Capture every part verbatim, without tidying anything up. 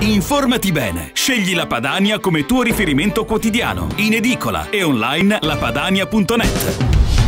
Informati bene. Scegli la Padania come tuo riferimento quotidiano. In edicola e online lapadania punto net.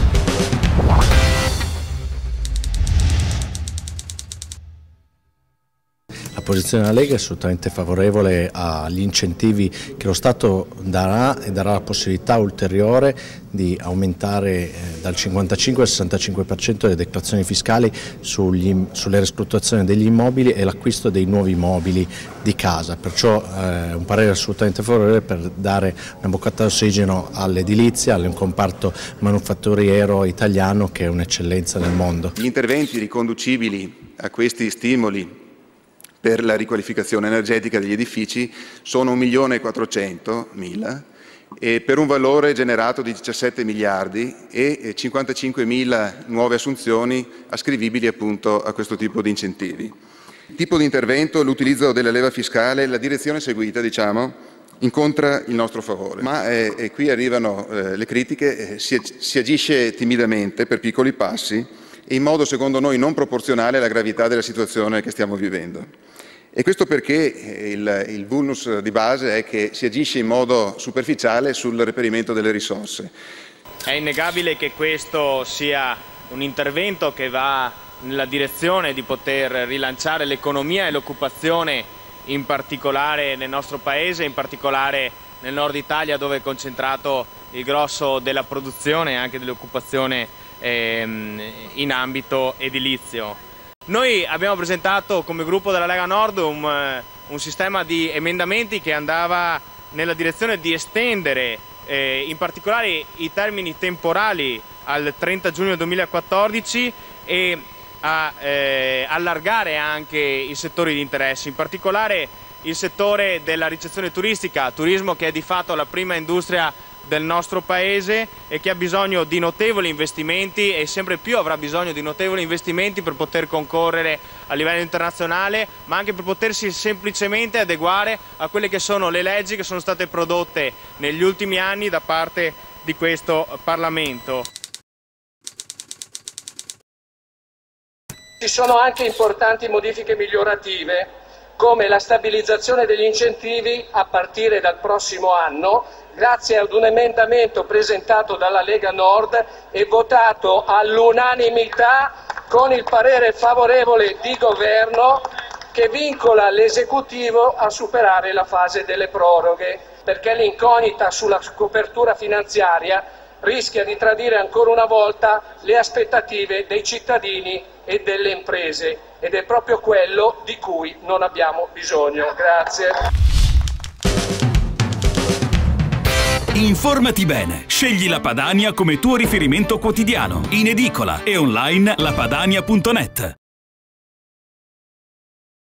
La posizione della Lega è assolutamente favorevole agli incentivi che lo Stato darà e darà la possibilità ulteriore di aumentare dal cinquantacinque al sessantacinque per cento le detrazioni fiscali sugli, sulle riscruttazioni degli immobili e l'acquisto dei nuovi mobili di casa, perciò eh, un parere assolutamente favorevole per dare una boccata d'ossigeno all'edilizia, al comparto manufatturiero italiano che è un'eccellenza nel mondo. Gli interventi riconducibili a questi stimoli per la riqualificazione energetica degli edifici sono un milione e quattrocentomila e per un valore generato di diciassette miliardi e cinquantacinquemila nuove assunzioni ascrivibili appunto a questo tipo di incentivi. Il tipo di intervento, l'utilizzo della leva fiscale, la direzione seguita, diciamo, incontra il nostro favore. Ma eh, e qui arrivano eh, le critiche, eh, si, si agisce timidamente per piccoli passi e in modo secondo noi non proporzionale alla gravità della situazione che stiamo vivendo. E questo perché il, il vulnus di base è che si agisce in modo superficiale sul reperimento delle risorse. È innegabile che questo sia un intervento che va nella direzione di poter rilanciare l'economia e l'occupazione, in particolare nel nostro Paese, in particolare nel nord Italia dove è concentrato il grosso della produzione e anche dell'occupazione ehm, in ambito edilizio. Noi abbiamo presentato come gruppo della Lega Nord un, un sistema di emendamenti che andava nella direzione di estendere eh, in particolare i termini temporali al trenta giugno duemilaquattordici e a eh, allargare anche i settori di interesse, in particolare il settore della ricezione turistica, turismo che è di fatto la prima industria del nostro Paese e che ha bisogno di notevoli investimenti e sempre più avrà bisogno di notevoli investimenti per poter concorrere a livello internazionale, ma anche per potersi semplicemente adeguare a quelle che sono le leggi che sono state prodotte negli ultimi anni da parte di questo Parlamento. Ci sono anche importanti modifiche migliorative, come la stabilizzazione degli incentivi a partire dal prossimo anno, grazie ad un emendamento presentato dalla Lega Nord e votato all'unanimità con il parere favorevole di governo, che vincola l'esecutivo a superare la fase delle proroghe, perché l'incognita sulla copertura finanziaria rischia di tradire ancora una volta le aspettative dei cittadini e delle imprese, ed è proprio quello di cui non abbiamo bisogno. Grazie. Informati bene. Scegli la Padania come tuo riferimento quotidiano. In edicola e online lapadania punto net.